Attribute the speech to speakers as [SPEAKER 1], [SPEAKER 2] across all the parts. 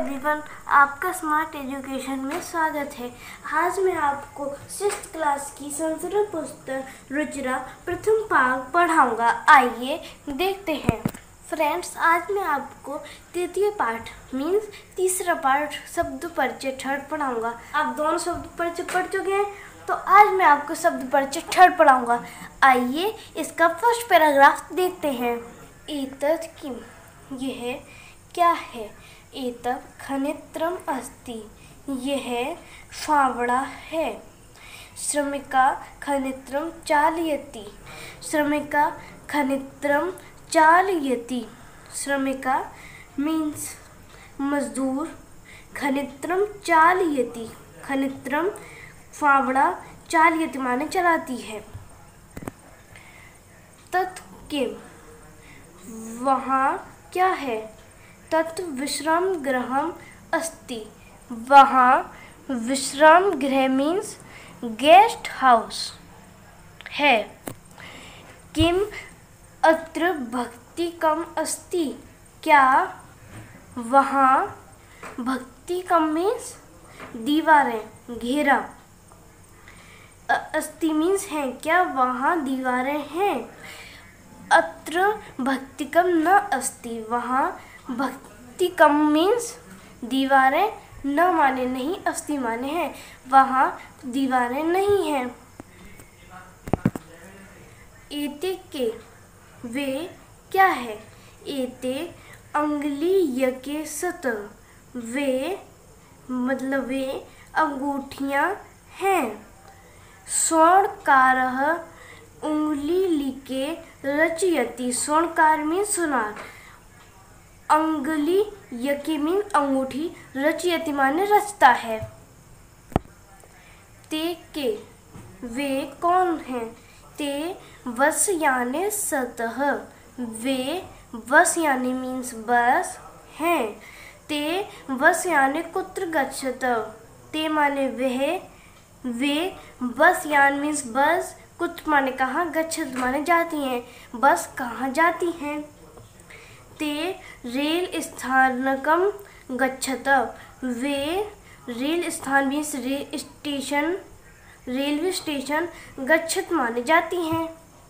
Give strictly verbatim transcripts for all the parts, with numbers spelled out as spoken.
[SPEAKER 1] Everyone, आपका smart education में स्वागत है। आज मैं आपको सिक्स्थ क्लास की संस्कृत पुस्तक रुचिरा प्रथम पाठ पढ़ाऊंगा। आइए देखते हैं। फ्रेंड्स, आज मैं आपको तृतीय पाठ मीन्स तीसरा पाठ शब्द परिचय थर्ड पढ़ाऊंगा। आप दोनों शब्द परिचय पढ़ चुके हैं, तो आज मैं आपको शब्द परिचय थर्ड पढ़ाऊंगा। आइए इसका फर्स्ट पैराग्राफ देखते हैं। एतत् किम, यह क्या है। एतत् खनित्रम अस्ति, यह फावड़ा है। श्रमिका खनित्रम चालयति, श्रमिका खनित्रम चालयति। श्रमिका मीन्स मजदूर, खनित्रम चालयति, खनित्रम फावड़ा, चालयति माने चलाती है। तत् किम, वहाँ क्या है। तत् विश्राम गृहम अस्ति, वहाँ विश्राम गृह मीन्स गेस्ट हाउस है। किम अत्र भक्ति कम अस्ति, क्या वहाँ भक्ति कम मीन्स दीवारें घेरा। अस्ति मीन्स है, क्या वहाँ दीवारें हैं। अत्र भक्तिकम न अस्ति, वहाँ भक्तिकम मीन्स दीवारें न माने नहीं, अस्ति माने हैं, वहाँ दीवारें नहीं हैं। एते के, वे क्या है। एते अंगुलीयके सत, वे मतलब वे अंगूठियाँ हैं। स्वर्णकारः उंगली लिके रचयति, स्वर्णकार में सुनार। अंगुली यकी मीन अंगूठी, रचयति माने रचता है। ते के, वे कौन हैं। ते वस याने सतः, वे वस यानी मीन्स बस हैं। ते वस याने कुत्र गच्छत, ते माने वह, वे बस यान मीन्स बस, कुत्र माने कहाँ, गच्छत माने जाती हैं, बस कहाँ जाती हैं। ते रेल स्थानकम गच्छत, वे रेल स्थान means rail station, railway station गच्छत माने जाती हैं।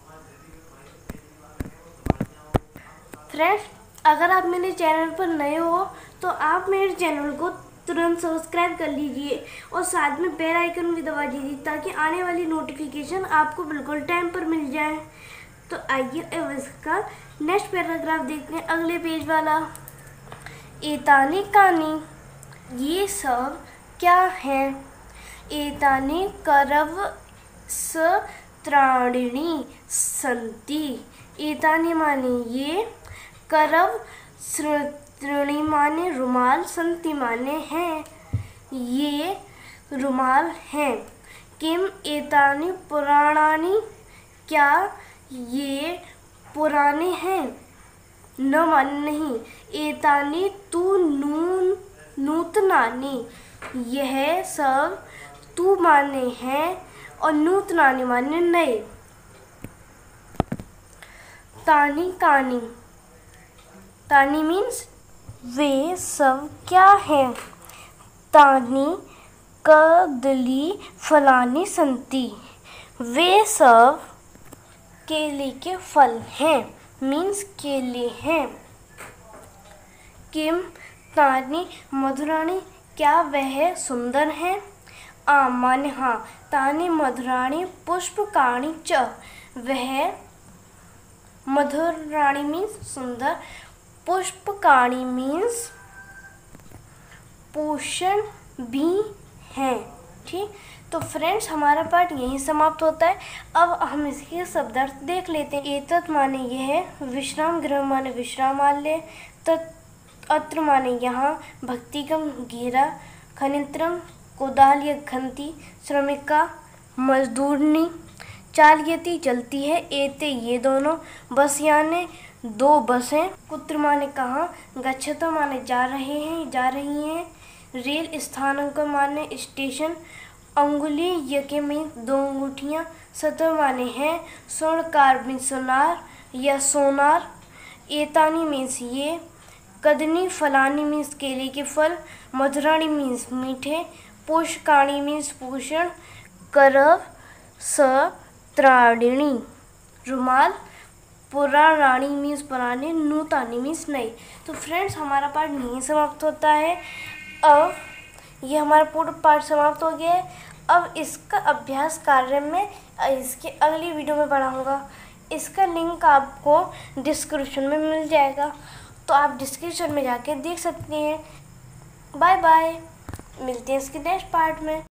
[SPEAKER 1] फ्रेंड्स, अगर आप मेरे चैनल पर नए हो तो आप मेरे चैनल को तुरंत सब्सक्राइब कर लीजिए और साथ में बेल आइकन भी दबा दीजिए, ताकि आने वाली नोटिफिकेशन आपको बिल्कुल टाइम पर मिल जाए। तो आइए अब इसका नेक्स्ट पैराग्राफ देखते हैं, अगले पेज वाला। एतानि कानि, ये सब क्या है। एतानि करवस्त्राणि सन्ति, एतानि माने ये, करवस्त्राणि माने रुमाल, सन्ति माने हैं, ये रुमाल हैं। किम एतानि पुराणानि, क्या ये पुराने हैं। न माने नहीं। एतानि तु नून नूतनानि, यह सब तू माने हैं और नूतनानि माने नए। तानि कानि, तानि मीन्स वे सब क्या हैं। तानि कदली फलानि सन्ति, वे सब केले के फल हैं मीन्स केले हैं। किम तानि मधुराणि, क्या वह सुंदर हैं। आम माने हाँ। तानि मधुराणि पुष्पकाणि च, वह मधुराणि मीन्स सुंदर, पुष्पकाणि मीन्स पोषण भी हैं। ठीक, तो फ्रेंड्स, हमारा पाठ यहीं समाप्त होता है। अब हम इसके शब्दार्थ देख लेते हैं। एतत् माने यह, विश्राम गृह माने विश्रामालय, तत् अत्र माने यहाँ, भक्तिकम घेरा, खनित्रम कोदाल या खंती, श्रमिका मजदूरनी, चालयति चलती है, एते ये दोनों, बस याने दो बसें, कुत्र माने कहाँ, गच्छत माने जा रहे हैं जा रही हैं, रेल स्थानक माने स्टेशन, अंगुली यके में दो अंगूठियाँ, सतर माने हैं, स्वर्णकार में सोनार या सोनार, एतानी मीन्स ये, कदनी फलानी मीन्स केले के फल, मधुराणी मीन्स मीठे, पोषकाणी मीन्स पोषण, करव सत्राणिणी रुमाल, पुराणानी मीन्स पुराने, नूतानी मीन्स नई। तो फ्रेंड्स हमारा पाठ यहीं समाप्त होता है। अब ये हमारा पूरा पाठ समाप्त हो गया है। अब इसका अभ्यास कार्य में इसके अगली वीडियो में पढ़ाऊँगा। इसका लिंक आपको डिस्क्रिप्शन में मिल जाएगा, तो आप डिस्क्रिप्शन में जाके देख सकते हैं। बाय बाय, मिलते हैं इसके नेक्स्ट पार्ट में।